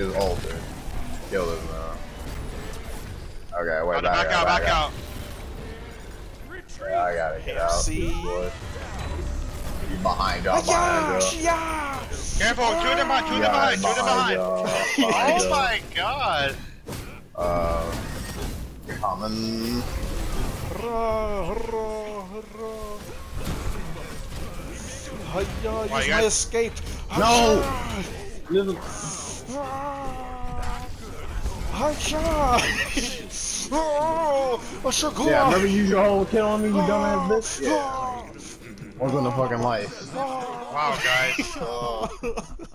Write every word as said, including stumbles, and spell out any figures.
just ulted. Kill him now. Okay, wait, back, back out, back out. Yeah, I gotta get out. See? You behind y'all, behind y'all. Shiyah! Careful, two of them behind, two of them behind, two of them behind. Oh my god. Uh, coming. Hurrah, hurrah, hurrah. Hiya, use Why, you my guys- escape. No! Hiya! Oh, a sugar. Yeah, remember you your whole kill on me, you dumbass bitch? Yeah. Once in a fucking life. Wow, guys.